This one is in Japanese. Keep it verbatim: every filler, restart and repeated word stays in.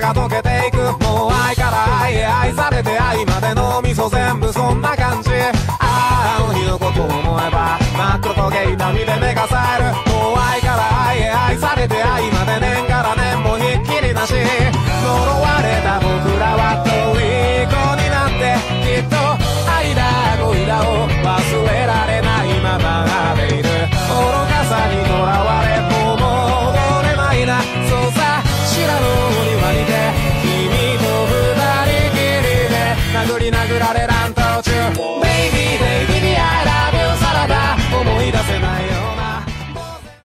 が溶けていく。もう愛から愛へ愛されて愛までの味噌全部そんな感じ。あああの日のことを思えば真っ黒焦げ痛みで目が冴える。